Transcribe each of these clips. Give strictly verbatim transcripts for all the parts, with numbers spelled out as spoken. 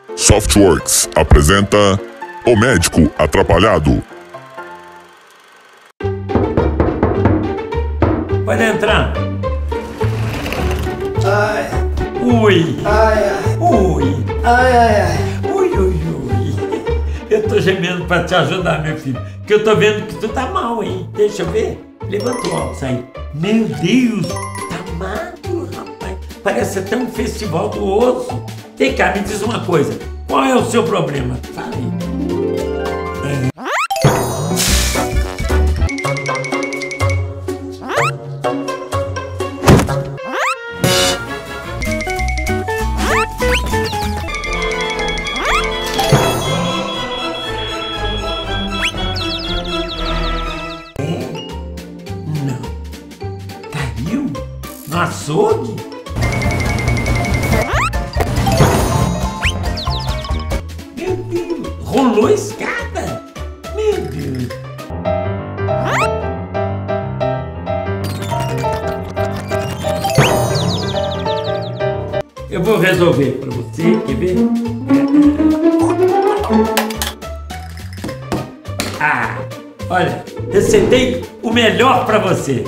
Softworks apresenta O Médico Atrapalhado. Pode entrar. Ai. Ui. Ai, ai. Ui. Ai, ai, ai. Ui, ui, ui. Eu tô gemendo pra te ajudar, meu filho. Porque eu tô vendo que tu tá mal, hein? Deixa eu ver. Levanta o óculos aí. Meu Deus, tá magro, rapaz. Parece até um festival do osso. Vem cá, me diz uma coisa. Qual é o seu problema? Fala aí. No açougue? Meu Deus! Rolou a escada? Meu Deus! Eu vou resolver para você, quer ver? Ah! Olha, receitei o melhor para você!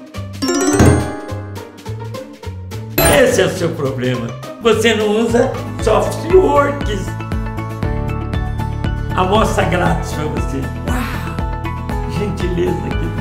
Esse é o seu problema. Você não usa Softworks. Amostra grátis para você. Uau! Gentileza aqui.